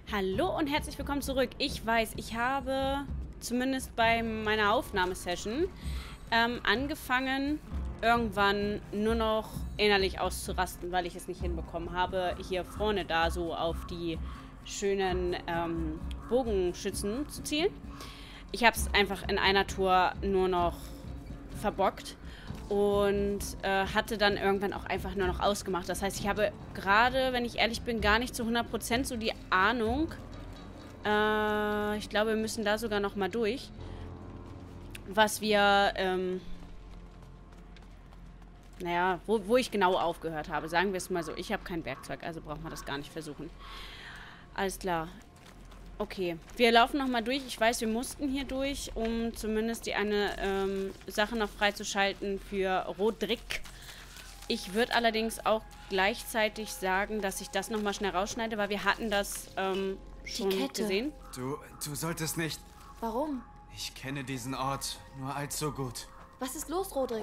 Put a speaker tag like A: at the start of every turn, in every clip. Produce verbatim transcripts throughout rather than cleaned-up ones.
A: Hallo und herzlich willkommen zurück. Ich weiß, ich habe zumindest bei meiner Aufnahmesession ähm, angefangen, irgendwann nur noch innerlich auszurasten, weil ich es nicht hinbekommen habe, hier vorne da so auf die schönen ähm, Bogenschützen zu zielen. Ich habe es einfach in einer Tour nur noch verbockt und äh, hatte dann irgendwann auch einfach nur noch ausgemacht. Das heißt, ich habe gerade, wenn ich ehrlich bin, gar nicht zu hundert Prozent so die Ahnung. Äh, ich glaube, wir müssen da sogar noch mal durch. Was wir, ähm, naja, wo, wo ich genau aufgehört habe. Sagen wir es mal so. Ich habe kein Werkzeug, also braucht man das gar nicht versuchen. Alles klar. Okay, wir laufen nochmal durch. Ich weiß, wir mussten hier durch, um zumindest die eine ähm, Sache noch freizuschalten für Rodrik. Ich würde allerdings auch gleichzeitig sagen, dass ich das nochmal schnell rausschneide, weil wir hatten das ähm, schon gesehen.
B: Du, du solltest nicht...
C: Warum?
B: Ich kenne diesen Ort nur allzu gut.
C: Was ist los, Rodrik?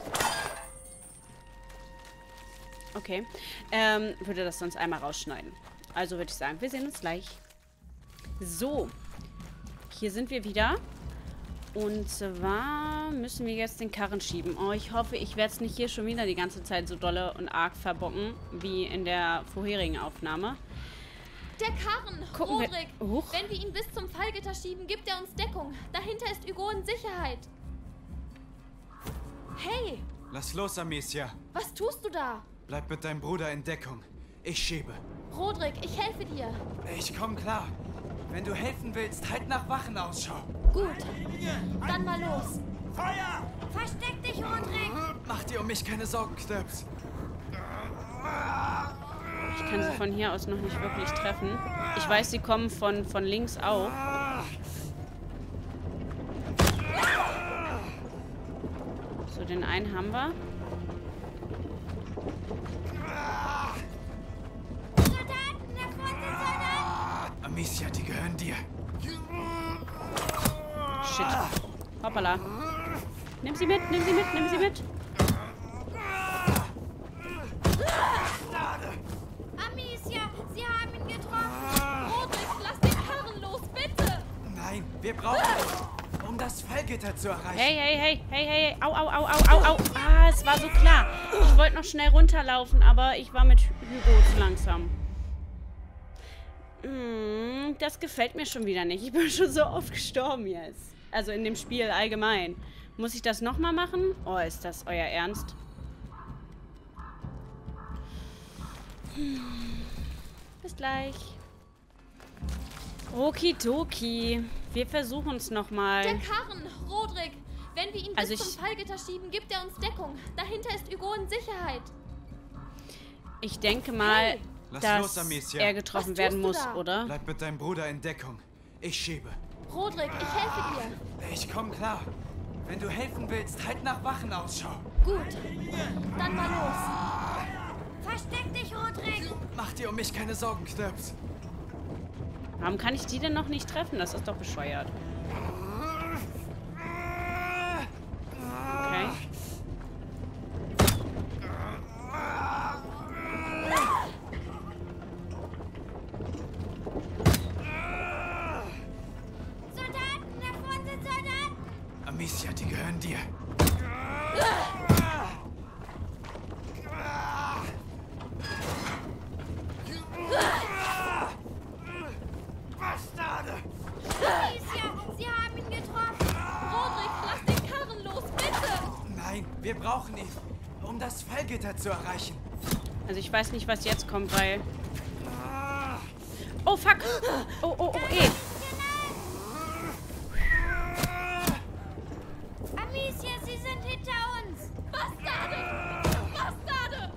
A: Okay, ähm, würde das sonst einmal rausschneiden. Also würde ich sagen, wir sehen uns gleich. So, hier sind wir wieder. Und zwar müssen wir jetzt den Karren schieben. Oh, ich hoffe, ich werde es nicht hier schon wieder die ganze Zeit so dolle und arg verbocken, wie in der vorherigen Aufnahme.
C: Der Karren,
A: Gucken
C: Rodrik.
A: wir, Huch.
C: Wenn wir ihn bis zum Fallgitter schieben, gibt er uns Deckung. Dahinter ist Hugo in Sicherheit. Hey,
B: Lass los, Amicia.
C: was tust du da?
B: Bleib mit deinem Bruder in Deckung. Ich schiebe.
C: Rodrik, ich helfe dir.
B: Ich komm klar. Wenn du helfen willst, halt nach Wachen Ausschau.
C: Gut, dann mal los.
D: Feuer!
C: Versteck dich, Rodrik.
B: Mach dir um mich keine Sorgen, Knirps.
A: Ich kann sie von hier aus noch nicht wirklich treffen. Ich weiß, sie kommen von, von links auch. So, den einen haben wir.
C: Soldaten, da vorne sind Soldaten.
B: Amicia, die gehören dir.
A: Shit. Hoppala. Nimm sie mit, nimm sie mit, nimm sie mit.
C: Amicia, sie haben ihn getroffen. Rodrik, lass den Karren los, bitte.
B: Nein, wir brauchen ihn, um das Fallgitter zu erreichen.
A: Hey, hey, hey, hey, hey, au, au, au, au, au, au. Ah, es war so klar. Ich wollte noch schnell runterlaufen, aber ich war mit Hugo zu langsam. Hm, das gefällt mir schon wieder nicht. Ich bin schon so oft gestorben jetzt. Also in dem Spiel allgemein. Muss ich das nochmal machen? Oh, ist das euer Ernst? Hm. Bis gleich. Okidoki. Wir versuchen es nochmal.
C: Der Karren, Rodrik. Wenn wir ihn bis
A: Also ich-
C: zum Fallgitter schieben, gibt er uns Deckung. Dahinter ist Hugo in Sicherheit.
A: Ich denke mal,
C: Hey.
B: Lass
A: dass
B: los, Amicia.
A: er getroffen
C: Was
A: werden
C: tust
A: muss,
C: du da?
A: oder?
B: Bleib mit deinem Bruder in Deckung. Ich schiebe.
C: Rodrik, ich helfe dir.
B: Ich komm klar. Wenn du helfen willst, halt nach Wachen Ausschau.
C: Gut, dann mal los. Versteck dich, Rodrik.
B: Mach dir um mich keine Sorgen, Knirps.
A: Warum kann ich die denn noch nicht treffen? Das ist doch bescheuert. Okay.
C: Soldaten, da vorne sind Soldaten.
B: Amicia, die gehören dir. Bastarde!
C: Amicia, sie haben ihn getroffen. Rodrik, lass den Karren los, bitte.
B: Nein, wir brauchen ihn, um das Fallgitter zu erreichen.
A: Also ich weiß nicht, was jetzt kommt, weil... Oh, fuck! Oh, oh, oh, eh.
C: Amicia, sie sind hinter uns. Bastarde! Bastarde!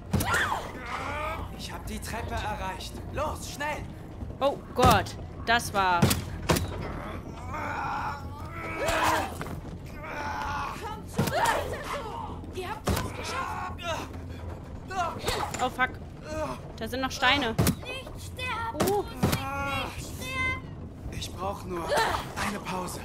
B: Ich habe die Treppe erreicht. Los, schnell!
A: Oh Gott, das war...
C: Kommt schon, weiter so. Ihr habt es geschafft.
A: Oh, fuck. Da sind noch Steine.
C: Nicht sterben,
A: Oh.
C: Rodrik, nicht sterben.
B: Ich brauche nur eine Pause.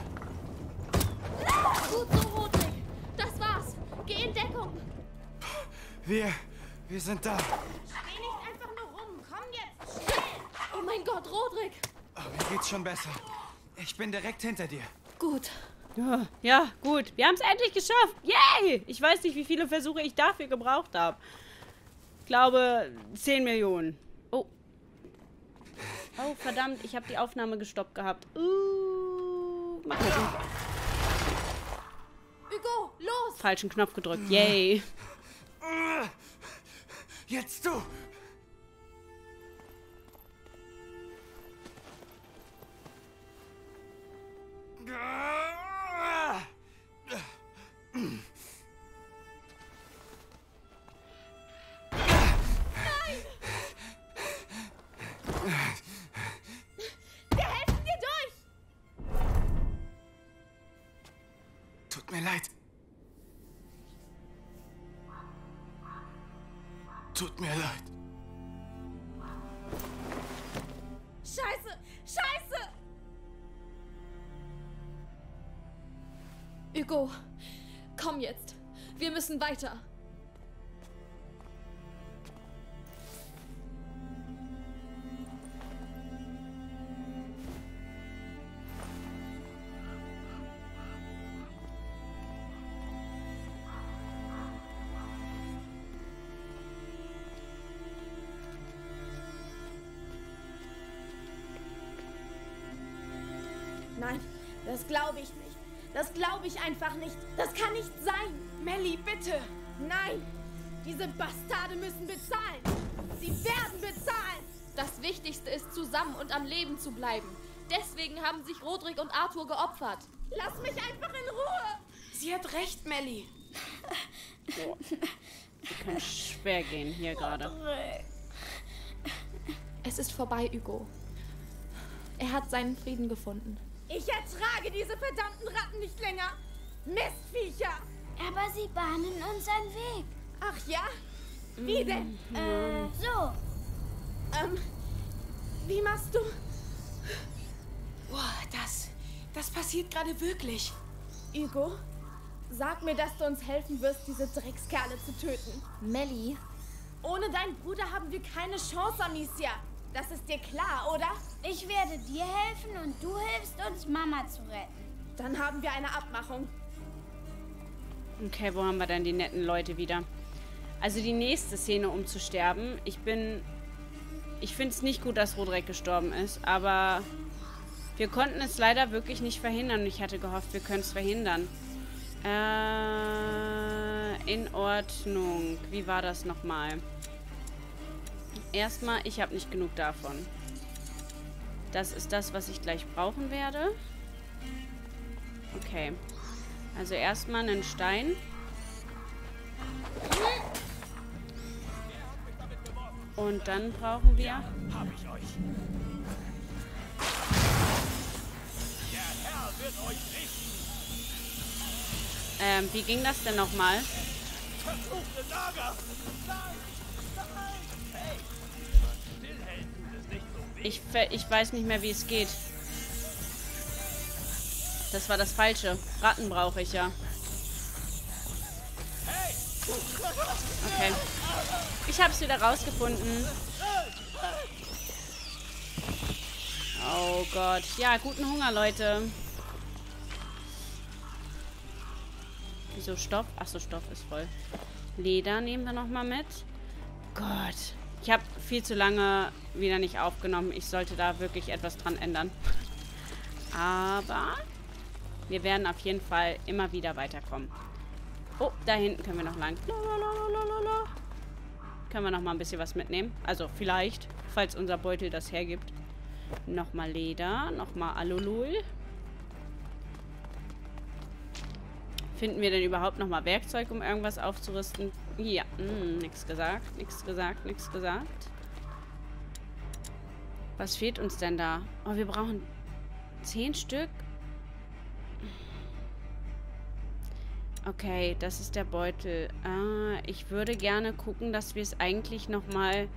C: Gut so, Rodrik. Das war's. Geh in Deckung.
B: Wir, wir sind da.
C: Steh nicht einfach nur rum. Komm jetzt, schnell. Oh mein Gott, Rodrik.
B: Oh, mir geht's schon besser. Ich bin direkt hinter dir.
C: Gut.
A: Ja, ja, gut. Wir haben es endlich geschafft. Yay! Ich weiß nicht, wie viele Versuche ich dafür gebraucht habe. Ich glaube, zehn Millionen. Oh. Oh, verdammt. Ich habe die Aufnahme gestoppt gehabt. Uh, mal gucken.
C: Hugo, los!
A: Falschen Knopf gedrückt. Yay.
B: Jetzt du! Tut mir leid. Tut mir leid.
C: Scheiße! Scheiße! Hugo, komm jetzt. Wir müssen weiter. Nein, das glaube ich nicht. Das glaube ich einfach nicht. Das kann nicht sein.
D: Melly, bitte!
C: Nein, diese Bastarde müssen bezahlen. Sie werden bezahlen.
E: Das Wichtigste ist, zusammen und am Leben zu bleiben. Deswegen haben sich Rodrik und Arthur geopfert.
C: Lass mich einfach in Ruhe.
D: Sie hat recht, Melly.
A: Boah. Kann schwer gehen hier gerade.
E: Es ist vorbei, Hugo. Er hat seinen Frieden gefunden.
C: Ich ertrage diese verdammten Ratten nicht länger. Mistviecher.
F: Aber sie bahnen uns einen Weg.
C: Ach ja? Wie denn?
F: Äh, so.
C: Ähm, wie machst du?
D: Boah, das... Das passiert gerade wirklich.
C: Hugo, sag mir, dass du uns helfen wirst, diese Dreckskerle zu töten.
F: Melly,
C: Ohne deinen Bruder haben wir keine Chance, Amicia. Das ist dir klar, oder?
F: ich werde dir helfen und du hilfst uns, Mama zu retten.
C: Dann haben wir eine Abmachung.
A: Okay, wo haben wir denn die netten Leute wieder? Also die nächste Szene, um zu sterben. Ich bin... Ich finde es nicht gut, dass Rodrik gestorben ist, aber wir konnten es leider wirklich nicht verhindern. Und ich hatte gehofft, wir können es verhindern. Äh, in Ordnung. Wie war das nochmal? Erstmal, ich habe nicht genug davon. Das ist das, was ich gleich brauchen werde. Okay. Also erstmal einen Stein. Und dann brauchen wir...
G: Hab ich euch. Der Herr wird euch richten.
A: Ähm, wie ging das denn nochmal?
G: Verfluchte Lager. Nein, nein. Hey, stillhalten ist nicht so wichtig.
A: Ich, ver- ich weiß nicht mehr, wie es geht. Das war das Falsche. Ratten brauche ich ja. Okay. Ich habe es wieder rausgefunden. Oh Gott. Ja, guten Hunger, Leute. Wieso Stoff? Achso, Stoff ist voll. Leder nehmen wir nochmal mit. Gott. Ich habe viel zu lange wieder nicht aufgenommen. Ich sollte da wirklich etwas dran ändern. Aber wir werden auf jeden Fall immer wieder weiterkommen. Oh, da hinten können wir noch lang. Lalalala. Können wir noch mal ein bisschen was mitnehmen. Also vielleicht, falls unser Beutel das hergibt. Nochmal Leder, nochmal Alulul. Finden wir denn überhaupt nochmal Werkzeug, um irgendwas aufzurüsten? Ja, hm, nichts gesagt, nichts gesagt, nichts gesagt. Was fehlt uns denn da? Oh, wir brauchen zehn Stück. Okay, das ist der Beutel. Ah, ich würde gerne gucken, dass wir es eigentlich nochmal...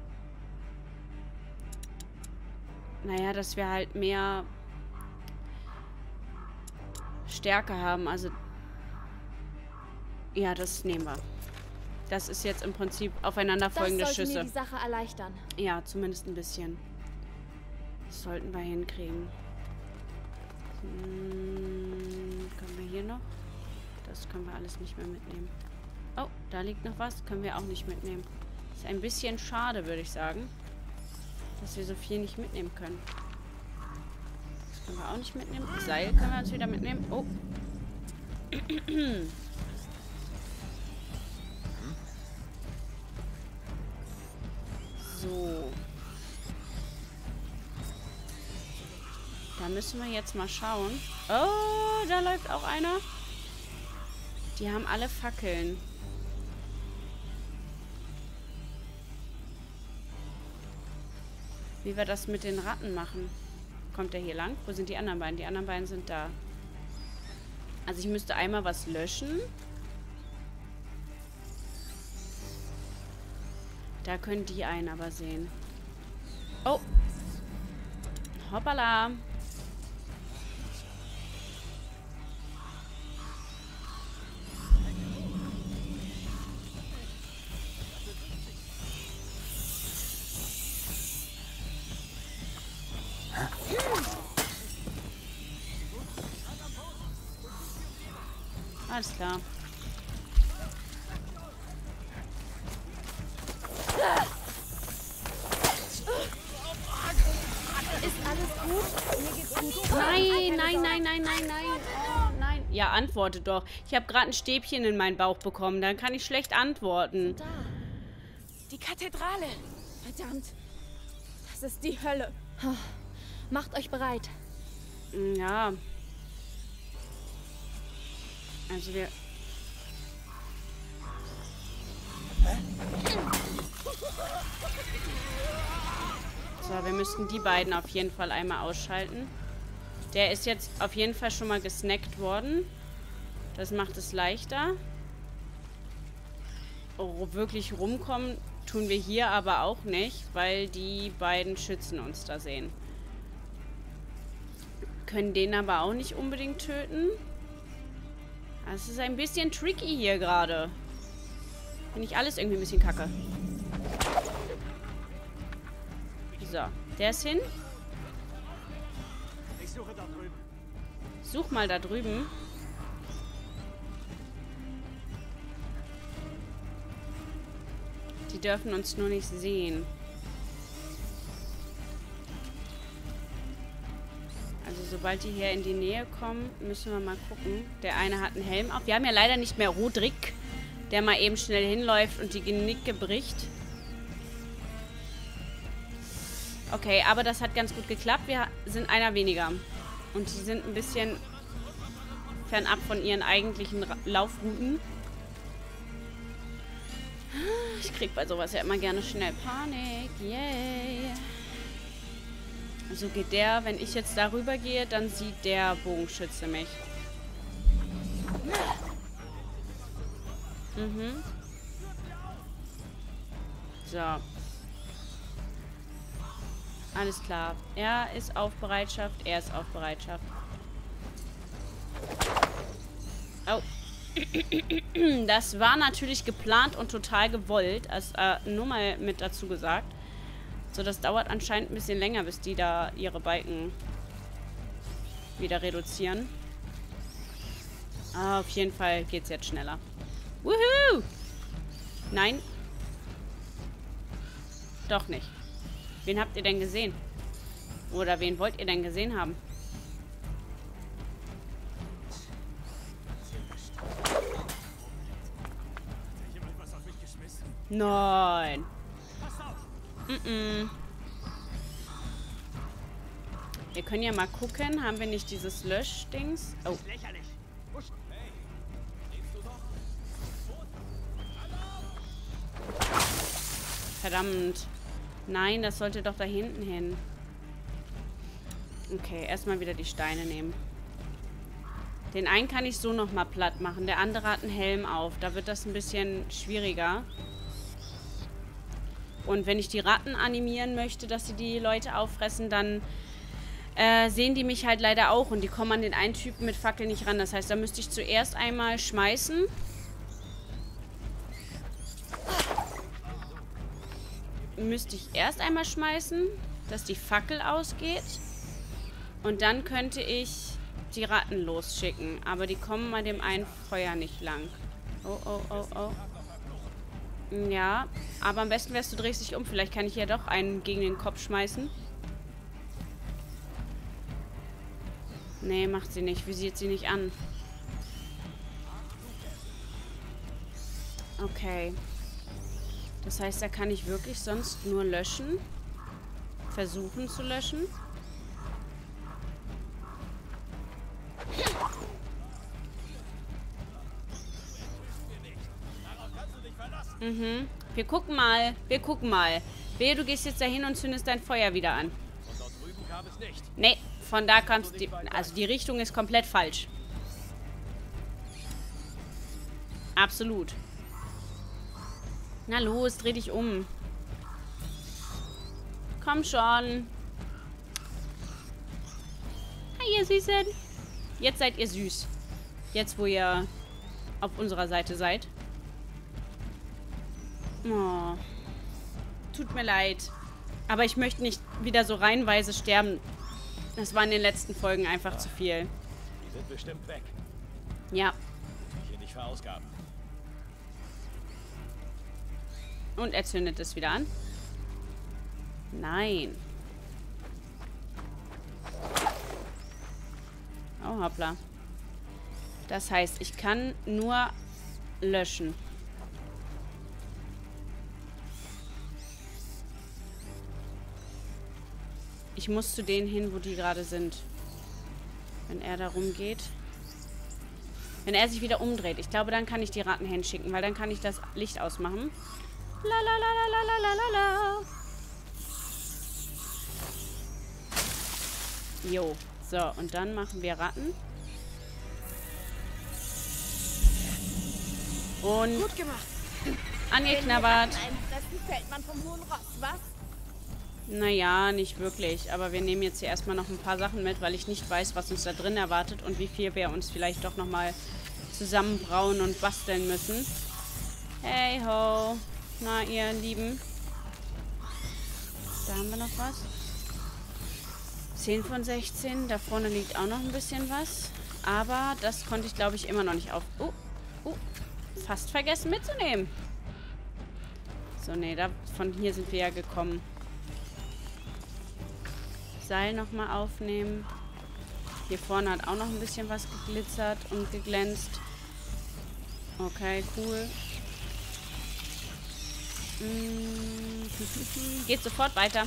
A: Naja, dass wir halt mehr Stärke haben. Also... Ja, das nehmen wir. Das ist jetzt im Prinzip aufeinanderfolgende
E: Das sollte
A: Schüsse.
E: mir die Sache erleichtern.
A: Ja, zumindest ein bisschen. Das sollten wir hinkriegen. Hm, können wir hier noch? Das können wir alles nicht mehr mitnehmen. Oh, da liegt noch was. Können wir auch nicht mitnehmen. Ist ein bisschen schade, würde ich sagen. Dass wir so viel nicht mitnehmen können. Das können wir auch nicht mitnehmen. Seil können wir uns wieder mitnehmen. Oh. So. Da müssen wir jetzt mal schauen. Oh, da läuft auch einer. Die haben alle Fackeln. Wie wir das mit den Ratten machen. Kommt der hier lang? Wo sind die anderen beiden? Die anderen beiden sind da. Also ich müsste einmal was löschen. Da können die einen aber sehen. Oh. Hoppala. Alles klar.
E: Ist alles gut? Mir geht's gut.
A: Nein, nein, nein, nein, nein, nein. Oh, nein. Ja, antworte doch. Ich habe gerade ein Stäbchen in meinen Bauch bekommen. Dann kann ich schlecht antworten.
E: Da.
D: Die Kathedrale.
E: Verdammt. Das ist die Hölle. Macht euch bereit.
A: Ja. Also wir... So, wir müssten die beiden auf jeden Fall einmal ausschalten. Der ist jetzt auf jeden Fall schon mal gesnackt worden. Das macht es leichter. Oh, wirklich rumkommen tun wir hier aber auch nicht, weil die beiden Schützen uns da sehen. Können den aber auch nicht unbedingt töten. Das ist ein bisschen tricky hier gerade. Finde ich alles irgendwie ein bisschen kacke. So, der ist hin.
G: Ich suche da drüben.
A: Such mal da drüben. Die dürfen uns nur nicht sehen. Also sobald die hier in die Nähe kommen, müssen wir mal gucken. Der eine hat einen Helm auf. Wir haben ja leider nicht mehr Rodrik, der mal eben schnell hinläuft und die Genicke bricht. Okay, aber das hat ganz gut geklappt. Wir sind einer weniger. Und die sind ein bisschen fernab von ihren eigentlichen Ra- Laufrouten. Ich krieg bei sowas ja immer gerne schnell Panik. Yay. So geht der, wenn ich jetzt darüber gehe, dann sieht der Bogenschütze mich. Mhm. So. Alles klar. Er ist auf Bereitschaft. Er ist auf Bereitschaft. Oh. Das war natürlich geplant und total gewollt. Also, äh, nur mal mit dazu gesagt. So, das dauert anscheinend ein bisschen länger, bis die da ihre Balken wieder reduzieren. Ah, auf jeden Fall geht's jetzt schneller. Woohoo! Nein. Doch nicht. Wen habt ihr denn gesehen? Oder wen wollt ihr denn gesehen haben?
G: Jemand was auf mich geschmissen?
A: Nein.
G: Pass auf!
A: Mm-mm. Wir können ja mal gucken. Haben wir nicht dieses Löschdings? Oh.
G: Lächerlich! Husch. Hey! Lebst du doch?
A: Verdammt. Nein, das sollte doch da hinten hin. Okay, erstmal wieder die Steine nehmen. Den einen kann ich so nochmal platt machen. Der andere hat einen Helm auf. Da wird das ein bisschen schwieriger. Und wenn ich die Ratten animieren möchte, dass sie die Leute auffressen, dann äh, sehen die mich halt leider auch. Und die kommen an den einen Typen mit Fackel nicht ran. Das heißt, da müsste ich zuerst einmal schmeißen. Müsste ich erst einmal schmeißen. dass die Fackel ausgeht. Und dann könnte ich die Ratten losschicken. Aber die kommen bei dem einen Feuer nicht lang. Oh, oh, oh, oh. Ja, aber am besten wärst du drehst dich um. Vielleicht kann ich ja doch einen gegen den Kopf schmeißen. Nee, macht sie nicht. Visiert sie nicht an. Okay. Das heißt, da kann ich wirklich sonst nur löschen. Versuchen zu löschen. Mhm. Wir gucken mal. Wir gucken mal. Wehe, du gehst jetzt dahin und zündest dein Feuer wieder an.
G: Von dort drüben kam es nicht.
A: Nee, von da kamst du. Also die Richtung ist komplett falsch. Absolut. Na los, dreh dich um. Komm schon. Hi, ihr Süßen. Jetzt seid ihr süß. Jetzt, wo ihr auf unserer Seite seid. Oh. Tut mir leid. Aber ich möchte nicht wieder so reihenweise sterben. Das war in den letzten Folgen einfach zu viel.
G: Die sind bestimmt weg.
A: Ja.
G: Hier nicht verausgaben.
A: Und er zündet es wieder an. Nein. Oh, hoppla. Das heißt, ich kann nur löschen. Ich muss zu denen hin, wo die gerade sind. Wenn er da rumgeht. Wenn er sich wieder umdreht. Ich glaube, dann kann ich die Ratten hinschicken, weil dann kann ich das Licht ausmachen. La la la la la la la la. Jo. So, und dann machen wir Ratten. Und
D: Gut gemacht.
A: angeknabbert.
D: Wenn wir Fressen fällt man vom hohen Ross, was?
A: Naja, nicht wirklich. Aber wir nehmen jetzt hier erstmal noch ein paar Sachen mit, weil ich nicht weiß, was uns da drin erwartet und wie viel wir uns vielleicht doch nochmal zusammenbrauen und basteln müssen. Hey ho. Na, ihr Lieben. Da haben wir noch was. zehn von sechzehn. Da vorne liegt auch noch ein bisschen was. Aber das konnte ich, glaube ich, immer noch nicht auf... Oh, oh. Fast vergessen mitzunehmen. So, nee, da, von hier sind wir ja gekommen. Seil nochmal aufnehmen. Hier vorne hat auch noch ein bisschen was geglitzert und geglänzt. Okay, cool. Mm. Geht sofort weiter.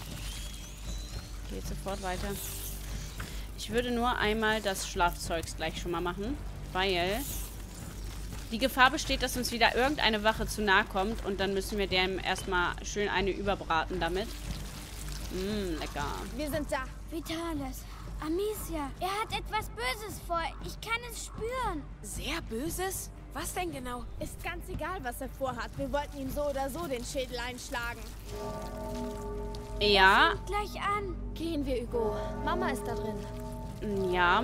A: Geht sofort weiter. Ich würde nur einmal das Schlafzeugs gleich schon mal machen, weil die Gefahr besteht, dass uns wieder irgendeine Wache zu nahe kommt und dann müssen wir dem erstmal schön eine überbraten damit. Mmm, lecker.
D: Wir sind da.
F: Vitalis, Amicia, er hat etwas Böses vor. Ich kann es spüren.
D: Sehr Böses? Was denn genau? Ist ganz egal, was er vorhat. Wir wollten ihm so oder so den Schädel einschlagen.
A: Ja.
F: Fängt gleich an.
E: Gehen wir, Hugo. Mama ist da drin.
A: Ja.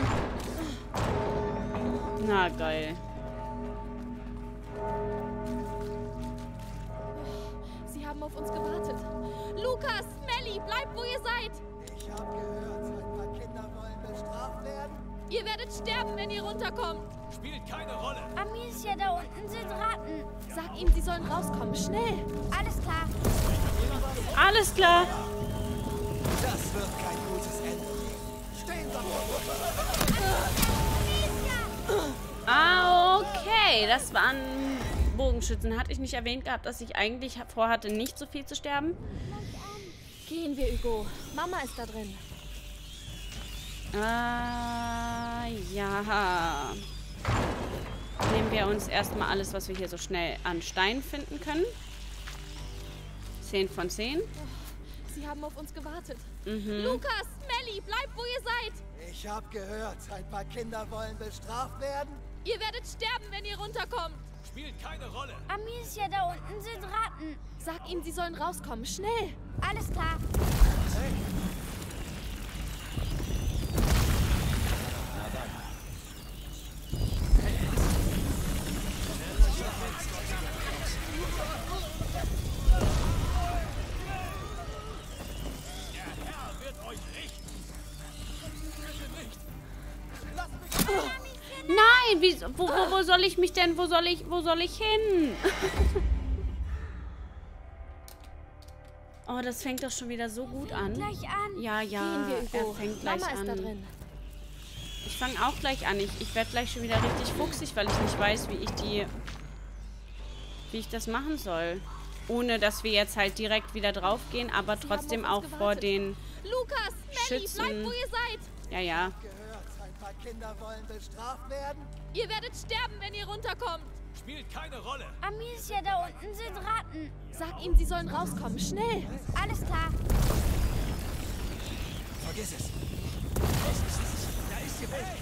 A: Na, geil.
E: Sie haben auf uns gewartet. Lukas, Melli, bleibt, wo ihr seid.
H: Ich habe gehört, ein paar Kinder wollen bestraft werden.
E: Ihr werdet sterben, wenn ihr runterkommt.
G: Spielt keine Rolle.
F: Amicia, da unten sind Ratten.
E: Sag ihm, sie sollen rauskommen. Schnell.
F: Alles klar.
A: Alles klar.
H: Das wird kein gutes Ende. Stehen Sie!
A: Ah, okay. Das waren Bogenschützen. Hatte ich nicht erwähnt gehabt, dass ich eigentlich vorhatte, nicht so viel zu sterben?
E: Gehen wir, Hugo. Mama ist da drin.
A: Ah, ja. Nehmen wir uns erstmal alles, was wir hier so schnell an Stein finden können. zehn von zehn.
E: Sie haben auf uns gewartet.
A: Mhm.
E: Lukas, Melli, bleibt, wo ihr seid.
H: Ich habe gehört, ein paar Kinder wollen bestraft werden.
E: Ihr werdet sterben, wenn ihr runterkommt.
G: Spielt keine Rolle.
F: Amicia, da unten sind Ratten.
E: Sag ihm, sie sollen rauskommen. Schnell.
F: Alles klar.
A: Nein, wie, wo, wo, wo soll ich mich denn, wo soll ich, wo soll ich hin? Oh, das fängt doch schon wieder so gut an.
F: Gleich an.
A: Ja, ja, er fängt gleich
E: Mama ist da
A: an.
E: drin.
A: Ich fange auch gleich an. Ich, ich werde gleich schon wieder richtig fuchsig, weil ich nicht weiß, wie ich die, wie ich das machen soll. Ohne, dass wir jetzt halt direkt wieder draufgehen, aber
E: Sie
A: trotzdem
E: haben auf
A: auch
E: uns
A: vor
E: gewartet.
A: den
E: Lukas, Melly,
A: Schützen.
E: bleibt, wo ihr seid.
A: Ja, ja.
H: Gehört, ein paar Kinder wollen bestraft werden.
E: Ihr werdet sterben, wenn ihr runterkommt.
G: Spielt keine Rolle.
F: Amicia, da unten sind Ratten.
E: Sag ihnen, sie sollen rauskommen. Schnell.
F: Alles klar.
H: Vergiss es.
G: Da ist die Welt.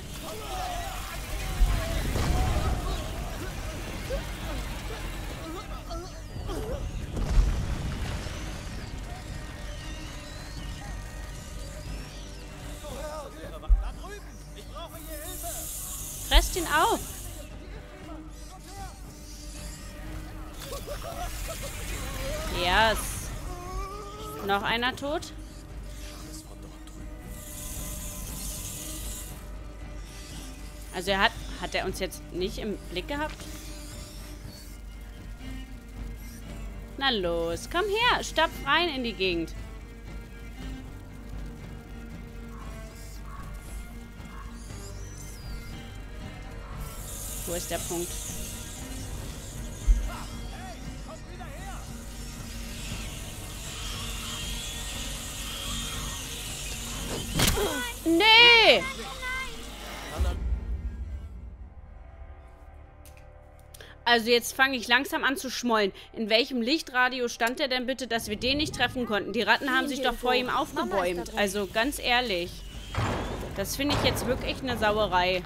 G: Da drüben. Ich brauche hier Hilfe.
A: Fresst ihn auf. Yes. Noch einer tot. Also er hat, hat er uns jetzt nicht im Blick gehabt? Na los, komm her, stapf rein in die Gegend. Wo ist der Punkt? Nee! Also jetzt fange ich langsam an zu schmollen. In welchem Lichtradius stand er denn bitte, dass wir den nicht treffen konnten? Die Ratten haben sich doch vor ihm aufgebäumt. Also ganz ehrlich. Das finde ich jetzt wirklich eine Sauerei.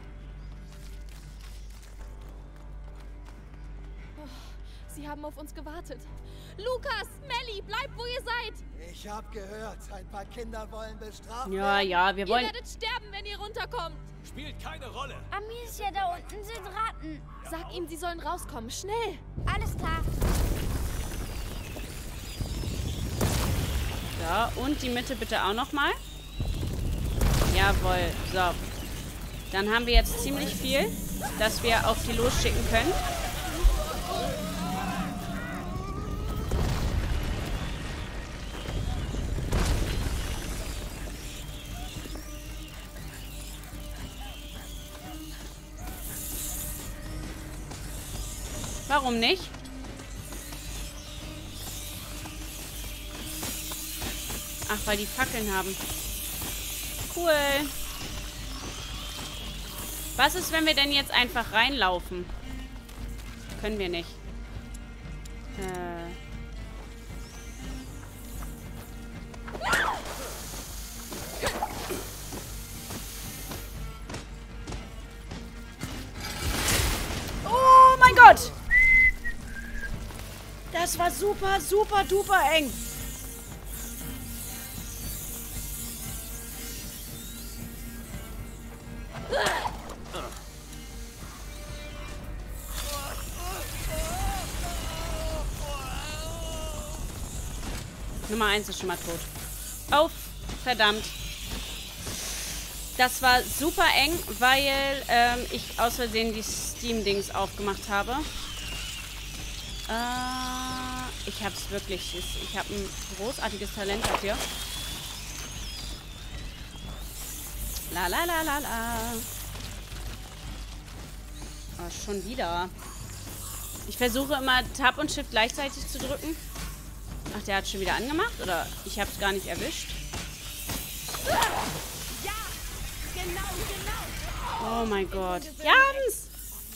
E: Sie haben auf uns gewartet. Lukas, Melly, bleibt, wo ihr seid.
H: Ich hab gehört, ein paar Kinder wollen bestraft
A: Ja,
H: werden.
A: ja, wir
E: Ihr
A: wollen...
E: werdet sterben, wenn ihr runterkommt.
G: Spielt keine Rolle.
F: Amicia, da unten sind Ratten.
E: Sag ihnen, sie sollen rauskommen. Schnell.
F: Alles klar.
A: So, und die Mitte bitte auch nochmal. Jawohl, so. Dann haben wir jetzt ziemlich viel, dass wir auf die losschicken können. Warum nicht? Ach, weil die Fackeln haben. Cool. Was ist, wenn wir denn jetzt einfach reinlaufen? Können wir nicht. Äh. Oh mein Gott! Das war super, super, duper eng. Nummer eins ist schon mal tot. Oh, verdammt. Das war super eng, weil ähm, ich aus Versehen die Steam-Dings aufgemacht habe. Äh, ich hab's wirklich. Ich habe ein großartiges Talent dafür. La la la la la. Oh, schon wieder. Ich versuche immer Tab und Shift gleichzeitig zu drücken. Ach, der hat schon wieder angemacht? Oder ich hab's gar nicht erwischt?
D: Ja, genau, genau.
A: Oh mein Gott. Jans!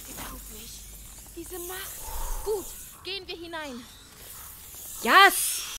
E: Diese Macht. Gut, gehen wir hinein.
A: Yes!